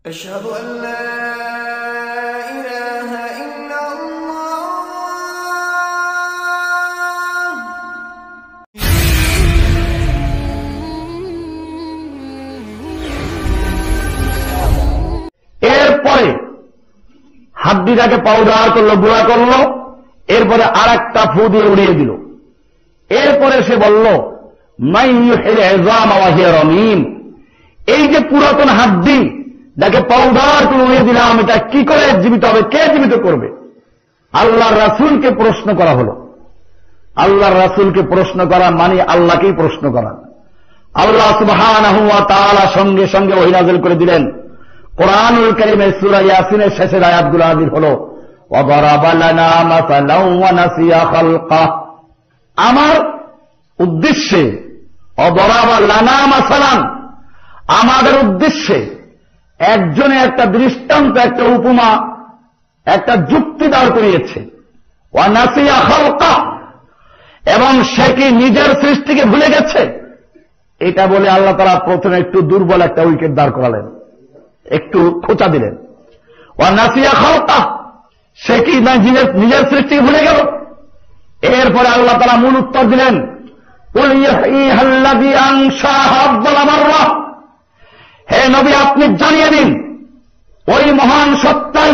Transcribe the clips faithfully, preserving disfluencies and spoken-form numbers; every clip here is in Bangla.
আশহাদু আল্লা ইলাহা ইল্লাল্লাহ। এরপরে হাড্ডিটাকে পাউডার করলো, গুঁড়া করলো, এরপরে আর একটা ফু দিয়ে উড়িয়ে দিল। এরপরে সে বলল রমিম, এই যে পুরাতন হাড্ডি যাকে পাউডার করে উড়িয়ে দিলাম, এটা কি করে জীবিত হবে? কে জীবিত করবে? আল্লাহর রাসূলকে প্রশ্ন করা হলো। আল্লাহর রাসূলকে প্রশ্ন করা মানে আল্লাহকেই প্রশ্ন করা। আল্লাহ সুবহানাহু ওয়া তাআলা সঙ্গে সঙ্গে ওহী নাযিল করে দিলেন। কোরআনুল কারীমের সূরা ইয়াসিনের শেষের আয়াতগুলো নাযিল হলো, ওয়া দারাবা লানা মাসালান ওয়া নাসিয়া খালকা। আমার উদ্দেশ্যে অদরাবা লানা মাসালান, আমাদের উদ্দেশ্যে একজনে একটা দৃষ্টান্ত, একটা উপমা, একটা যুক্তি দাঁড় করিয়েছে। ওয়া নাসিয়া খালকা, এবং সে কি নিজের সৃষ্টিকে ভুলে গেছে? এটা বলে আল্লাহ তাআলা প্রথমে একটু দুর্বল একটা উইকেট দাঁড় করালেন, একটু খোঁচা দিলেন। ওয়া নাসিয়া খালকা, সে কি নিজের নিজের সৃষ্টিকে ভুলে গেল? এরপরে আল্লাহ তাআলা মূল উত্তর দিলেন, কুল ইয়াহ্লাযী আনশাহা আউয়ালা মাররা, হে নবী আপনি জানিয়ে দিন ওই মহান সত্তাই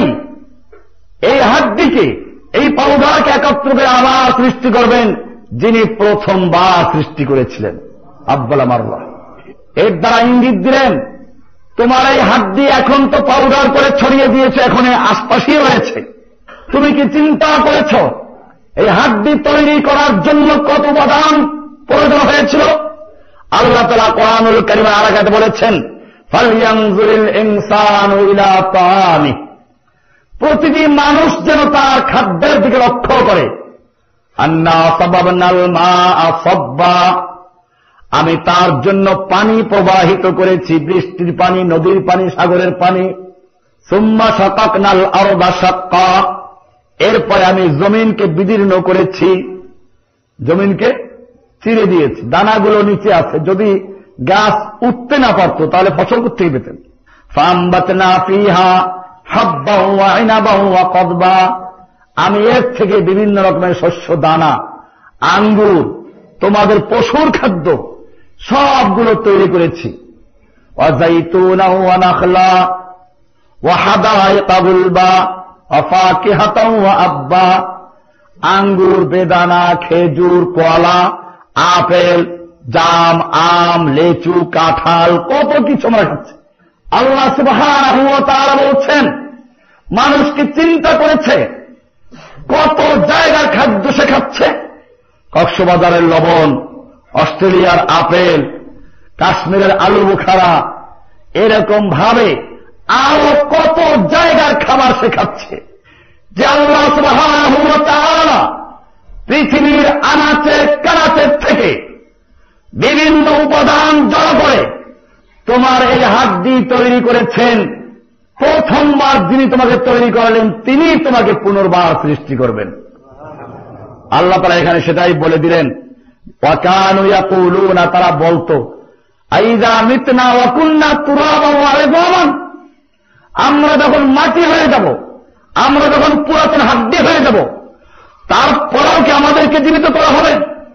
এই হাড্ডিকে, এই পাউডারকে একত্র করে আবার সৃষ্টি করবেন, যিনি প্রথমবার সৃষ্টি করেছিলেন। আউয়ালা মাররা, এর দ্বারা ইঙ্গিত দিলেন তোমার এই হাড্ডি এখন তো পাউডার করে ছড়িয়ে দিয়েছে, এখন আশপাশেই রয়েছে। তুমি কি চিন্তা করেছ এই হাড্ডি তৈরি করার জন্য কত উপাদান প্রয়োজন হয়েছিল? আল্লাহ তাআলা কোরআনুল কারীমের আর আয়াতে বলেছেন, ফালইয়ানজুরিল ইনসানু ইলা তাআমি, প্রতিটি মানুষ যেন তার খাদ্যের দিকে লক্ষ্য করে। আন্না সাবাবনাল মাআ সাব্বা, আমি তার জন্য পানি প্রবাহিত করেছি, বৃষ্টির পানি, নদীর পানি, সাগরের পানি। সুম্মা শাকাকনাল আরদা শাক্কা, এরপরে আমি জমিনকে বিদীর্ণ করেছি, জমিনকে চিরে দিয়েছি, দানাগুলো নিচে আছে, যদি গাছ উঠতে না পারত তাহলে ফসল কোত্থেকে পেতেন? ফাআমবাতনা ফিহা হাব্বান ওয়া ইনাবান ওয়া কদবা, আমি এর থেকে বিভিন্ন রকমের শস্য, দানা, আঙ্গুর, তোমাদের পশুর খাদ্য সবগুলো তৈরি করেছি। ওয়া যাইতুনা ওয়া নাখলা ওয়া হাদাইকা গুলবা ওয়া ফাকিহাতান ওয়া আব্বা, আঙ্গুর, বেদানা, খেজুর, কলা, আপেল, জাম, আম, লেচু, কাঁঠাল, কত কিছু আমরা খাচ্ছি। আল্লাহ সুবহানাহু ওয়া তাআলা বলছেন মানুষকে চিন্তা করেছে কত জায়গার খাদ্য সে খাচ্ছে। কক্সবাজারের লবণ, অস্ট্রেলিয়ার আপেল, কাশ্মীরের আলু বুখারা, এরকম ভাবে আরো কত জায়গার খাবার সে খাচ্ছে, যে আল্লাহ সুবহানাহু ওয়া তাআলা পৃথিবীর আনাচে কানাচের থেকে বিভিন্ন উপাদান জড়ো করে তোমার এই হাড্ডি তৈরি করেছেন। প্রথমবার যিনি তোমাকে তৈরি করলেন তিনি তোমাকে পুনর্বার সৃষ্টি করবেন। আল্লাহ তাআলা এখানে সেটাই বলে দিলেন, ওয়া কানু ইয়াকুলুনা, তারা বলতো, আইযা মিতনা ওয়া কুননা তুরাবান ওয়া ইযামান, আমরা যখন মাটি হয়ে যাব, আমরা যখন পুরাতন হাড্ডি হয়ে যাব, তারপরেও কি আমাদেরকে জীবিত করা হবে?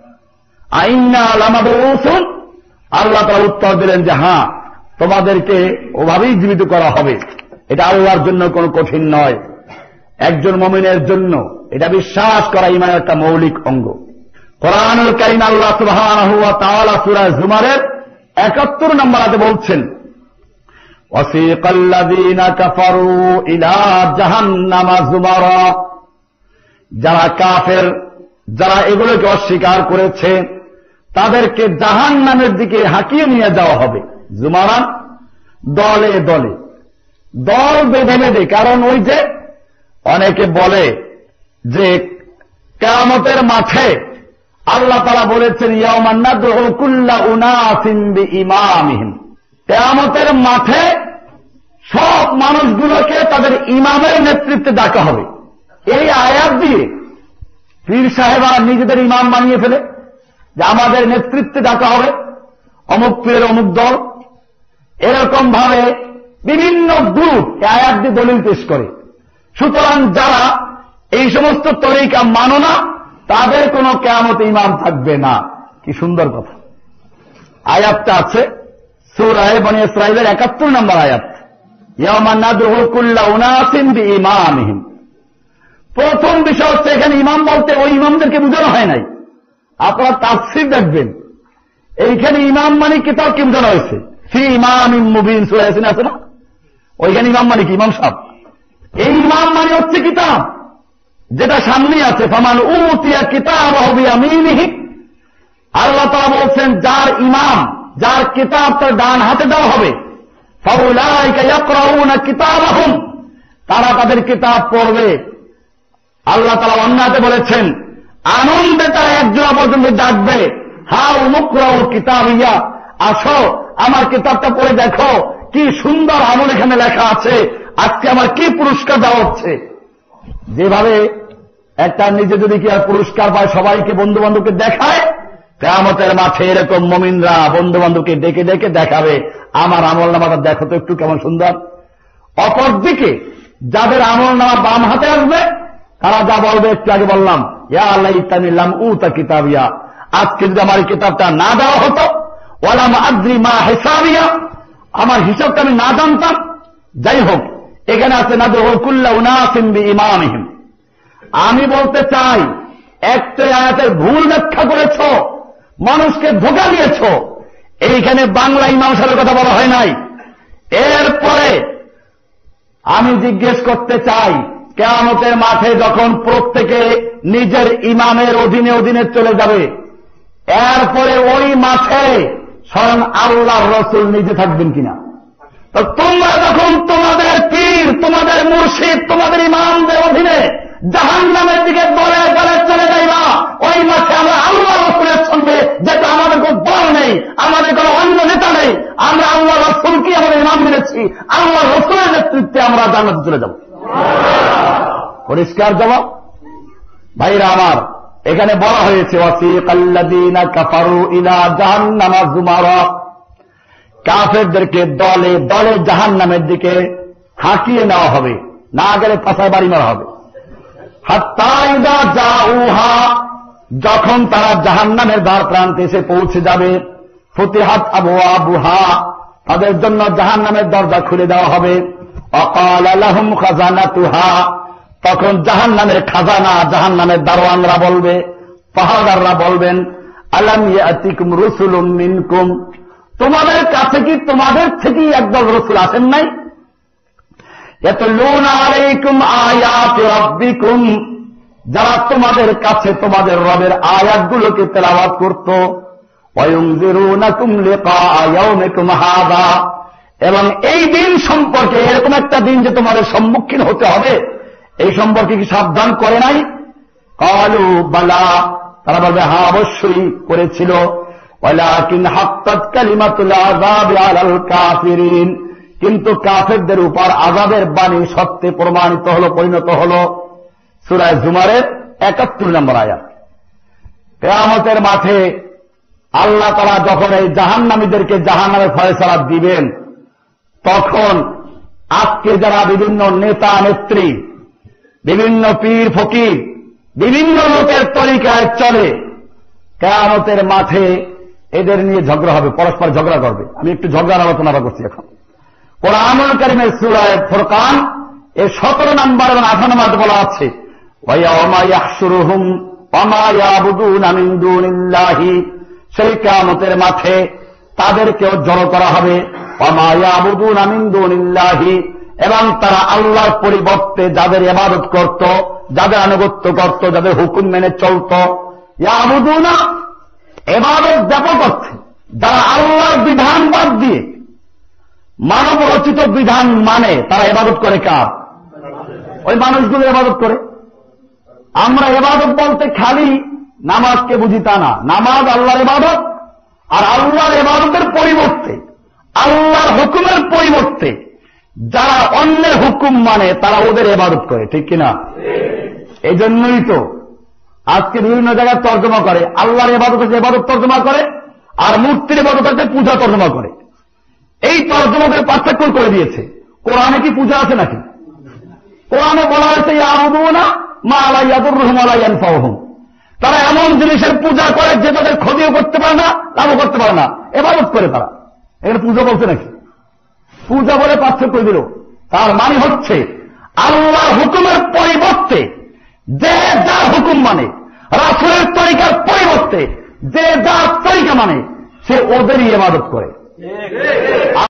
আইন্না লামাবউসুন, আল্লাহ তাআলা উত্তর দিলেন যে হ্যাঁ, তোমাদেরকে ওভাবেই জীবিত করা হবে। এটা আল্লাহর জন্য কোনো কঠিন নয়, একজন মুমিনের জন্য এটা বিশ্বাস করা ঈমানের একটা মৌলিক অঙ্গ। কোরআনুল কারীম আল্লাহ সুবহানাহু ওয়া তাআলা সূরা জুমারের একাত্তর নম্বর আয়াতে বলছেন, ওয়াসিকাল্লাযীনা কাফারু ইলা জাহান্নামা যুমারা, যারা কাফের, যারা এগুলোকে অস্বীকার করেছে, তাদেরকে জাহান্নামের দিকে হাঁকিয়ে নিয়ে যাওয়া হবে। জুমারান, দলে দলে, দল বেঁধে বেঁধে। কারণ ওই যে অনেকে বলে যে কিয়ামতের মাঠে আল্লাহ তাআলা বলেছেন, ইয়াওমান নাদউ কুল্লা উনাসিন বিইমামিহিম, কিয়ামতের মাঠে সব মানুষগুলোকে তাদের ইমামের নেতৃত্বে ডাকা হবে। এই আয়াত দিয়ে পীর সাহেবরা নিজেদের ইমাম বানিয়ে ফেলে যে আমাদের নেতৃত্বে ডাকা হবে অমুক পীরের অমুক দল। এরকম ভাবে বিভিন্ন গ্রুপ আয়াত দিয়ে দলিল পেশ করে। সুতরাং যারা এই সমস্ত তরিকা মানো না তাদের কোনো কিয়ামতে ইমাম থাকবে না। কি সুন্দর কথা। আয়াতটা আছে সূরা বনী ইসরাঈলের একাত্তর নম্বর আয়াত, ইয়াওমা নাদউ কুল্লা উনাসিন বিইমামিহিম। প্রথম বিষয় হচ্ছে এখানে ইমাম বলতে ওই ইমামদেরকে বোঝানো হয় নাই। আপনারা তাফসীর দেখবেন, এইখানে ইমাম মানে কিতাবকে বোঝানো হয়েছে। ফি ইমামিন মুবিন সূরা ইয়াসিন আছে না, ওইখানে ইমাম মানে কি? ইমাম সাহেব। এই ইমাম মানে হচ্ছে কিতাব, যেটা সামনে আছে। ফামান উতিয়া কিতাবাহু বিয়ামিনিহি, আল্লাহ তাআলা বলছেন যার ইমাম, যার কিতাব তার ডান হাতে দেওয়া হবে, ফাউলাইকা ইয়াকরাউনা কিতাবাহুম, তারা তাদের কিতাব পড়বে। আল্লাহ তাআলা অন্যতে বলেছেন আনন্দে তারা একজোড়া পর্যন্ত ডাকবে, হাউ মুকরাউ কিতাবিয়া, আসো আমার কিতাবটা পড়ে দেখো কি সুন্দর আমল এখানে লেখা আছে, আজকে আমার কি পুরস্কার দেওয়া হচ্ছে। যেভাবে একটা নিজে যদি কি আর পুরস্কার পায় সবাইকে বন্ধু বান্ধবকে দেখায়, কিয়ামতের মাঠে এরকম মুমিনরা বন্ধু বান্ধবকে ডেকে ডেকে দেখাবে আমার আমল নামাটা দেখো তো একটু কেমন সুন্দর। অপরদিকে যাদের আমল নামা বাম হাতে আসবে তারা যা বলবে একটু আগে বললাম, ইয়া লাইতানি লাম উতা কিতাবিয়া, আজকে যদি আমার কিতাবটা না দেওয়া হতো, ওয়ালাম আদ্রি মা হিসাবিয়া, আমার হিসাবটা আমি না জানতাম। যাই হোক, এখানে আছে নাদউ কুল্লা উনাসিন বিইমামিহিম। আমি বলতে চাই একটা আয়াতের ভুল ব্যাখ্যা করেছ, মানুষকে ধোঁকা দিয়েছ। এইখানে বাংলা ইমাম সাহেবের কথা বলা হয় নাই। এরপরে আমি জিজ্ঞেস করতে চাই, কিয়ামতের মাঠে যখন প্রত্যেকে নিজের ইমামের অধীনে অধীনে চলে যাবে, এরপরে ওই মাঠে স্বয়ং আল্লাহর রাসূল নিজে থাকবেন কিনা? তো তোমরা যখন তোমাদের পীর, তোমাদের মুর্শিদ, তোমাদের ইমামদের অধীনে জাহান্নামের দিকে দলে দলে চলে যাইবা, ওই মাঠে আমরা আল্লাহ রাসূলের সঙ্গে, যেটা আমাদের কোনো দল নেই, আমাদের কোনো অন্য নেতা নেই, আমরা আল্লাহ রাসূলকে আমাদের ইমাম মেনেছি, আল্লাহ রাসূলের নেতৃত্বে আমরা জান্নাতে চলে যাব। পরিষ্কার জবাব। ভাইরা আমার, এখানে বলা হয়েছে ওয়াসিকাল্লাযীনা কাফারু ইলা জাহান্নামা যুমারা, কাফেরদেরকে দলে দলে জাহান্নামের দিকে হাঁকিয়ে নেওয়া হবে, না গেলে পাছায় বাড়ি মারা হবে। হাত্তা ইযা জাউহা, যখন তারা জাহান্নামের দ্বার প্রান্তে এসে পৌঁছে যাবে, ফুতিহাত আবওয়াবুহা, তাদের জন্য জাহান্নামের দরজা খুলে দেওয়া হবে। ওয়াকালা লাহুম খাজানাতুহা, তখন জাহান্নামের খাজানা, জাহান্নামের দারোয়ানরা বলবে, পাহারাদাররা বলবেন, আলাম ইয়াতিকুম রুসুলুম মিনকুম, তোমাদের কাছে কি তোমাদের থেকেই একদল রসুল আসেন নাই? ইয়াতলুনা আলাইকুম আয়াতি রাব্বিকুম, যারা তোমাদের কাছে তোমাদের রবের আয়াতগুলোকে তেলাওয়াত করত। ওয়ায়ুনজিরুনাকুম লিকা ইয়াউমিকুম হাযা, এবং এই দিন সম্পর্কে, এরকম একটা দিন যে তোমাদের সম্মুখীন হতে হবে, এই সম্পর্কে কি সাবধান করে নাই? ক্বালু বালা, তারা বলবে হ্যাঁ অবশ্যই করেছিল। ওয়ালাকিন হাক্কাত কালিমাতুল আযাবি আলাল কাফিরিন, কিন্তু কাফেরদের উপর আযাবের বাণী সত্যে প্রমাণিত হলো, পরিণত হলো। সূরা জুমারের একাত্তর নম্বর আয়াত। কিয়ামতের মাঠে আল্লাহ তাআলা যখন এই জাহান্নামীদেরকে জাহান্নামের ফয়সালা দিবেন, তখন আজকে যারা বিভিন্ন নেতা নেত্রী, বিভিন্ন পীর ফকির, বিভিন্ন লোকের তরিকায় চলে, কিয়ামতের মাঠে এদের নিয়ে ঝগড়া হবে, পরস্পর ঝগড়া করবে। আমি একটু ঝগড়ার আলোচনা করছি এখন। কোরআনুল কারীমের সূরা ফুরকান এর সতেরো নম্বর এবং আঠারো নম্বর বলা আছে, ওয়ায়াউমা ইয়াহশুরুহুম ওয়ামা ইয়াবুদুনা মিন দুনিল্লাহি, সেই কিয়ামতের মাঠে তাদেরকেও জড়ো করা হবে। ওয়ামা ইয়াবুদুনা মিন দুনিল্লাহি, এবং তারা আল্লাহর পরিবর্তে যাদের ইবাদত করত, যাদের আনুগত্য করত, যাদের হুকুম মেনে চলত। ইয়াবুদুনা, ইবাদত ব্যাপক অর্থে যারা আল্লাহর বিধান বাদ দিয়ে মানব রচিত বিধান মানে, তারা ইবাদত করে কার? ওই মানুষগুলো ইবাদত করে। আমরা ইবাদত বলতে খালি নামাজকে বুঝি তা না। নামাজ আল্লাহর ইবাদত, আর আল্লাহর ইবাদতের পরিবর্তে, আল্লাহর হুকুমের পরিবর্তে যারা অন্যের হুকুম মানে তারা ওদের ইবাদত করে, ঠিক কিনা? এই জন্যই তো আজকে বিভিন্ন জায়গায় তর্জমা করে, আল্লাহর ইবাদত হচ্ছে ইবাদত তর্জমা করে, আর মূর্তির ইবাদত হচ্ছে পূজা তর্জমা করে। এই তর্জমাদের পার্থক্য করে দিয়েছে। কোরআনে কি পূজা আছে নাকি? কোরআনে বলা হয়েছে ইয়াবুদুনা মা লা ইয়াদুররুহুম ওয়া লা ইয়ানফাউহুম, তারা এমন জিনিসের পূজা করে যে তাদের ক্ষতিও করতে পারে না, লাভও করতে পারে না, ইবাদত করে তারা। এখানে পূজা বলছে নাকি? পূজা বলে পার্থক্য দিল। তার মানে হচ্ছে আল্লাহর হুকুমের পরিবর্তে যে যার হুকুম মানে, রাসূলের তরিকার পরিবর্তে যে যার তরিকা মানে, সে ওদেরই ইবাদত করে।